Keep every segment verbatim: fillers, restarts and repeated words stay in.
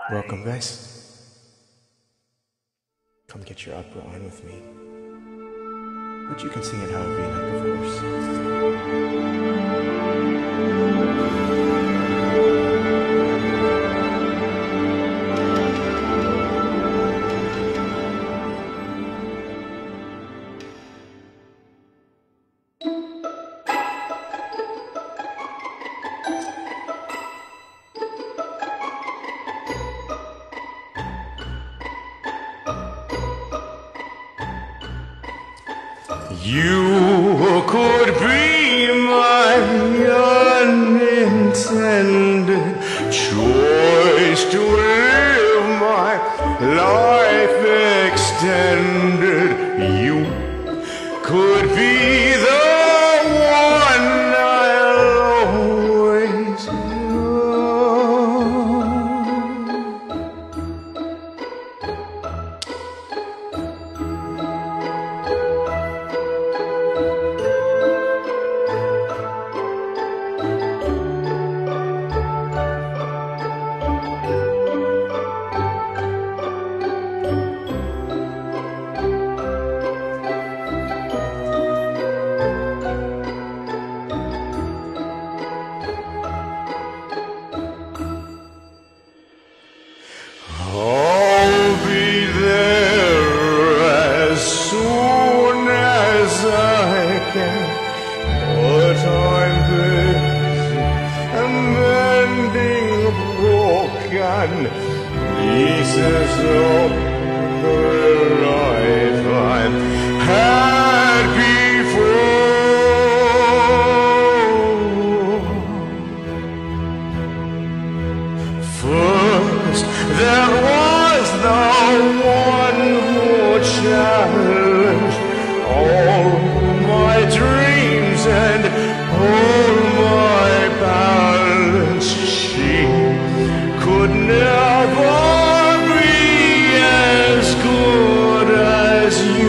Welcome, guys. Come get your opera on with me. But you can sing it however you like, of course. You could be my unintended choice to live my life extended. You could be the one I'll always love. I'll be there as soon as I can, but I'm busy mending broken pieces of the life I've had before. First, there was the one who challenged all my dreams and all my balance. She could never be as good as you.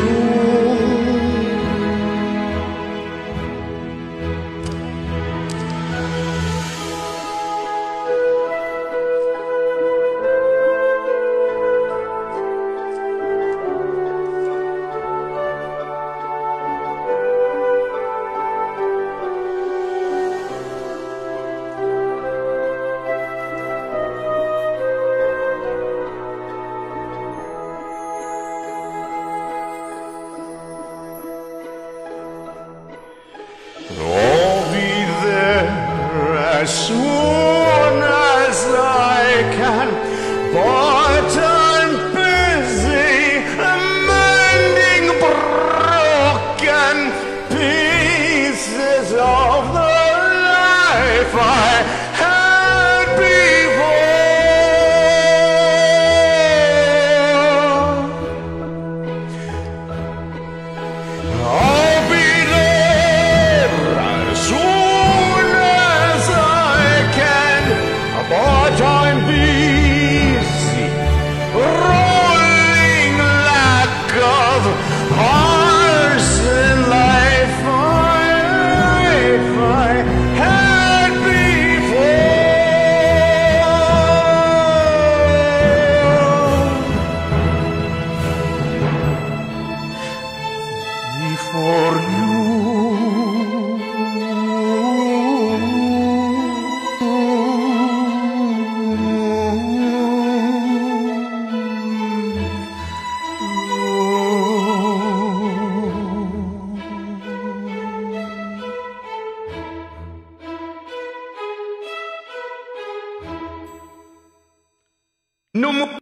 I'll be there as soon as I can, but I'm busy mending broken pieces of the life I had before. I'll be but I'm busy rolling lack of hearts in life I had before. Before you. No more.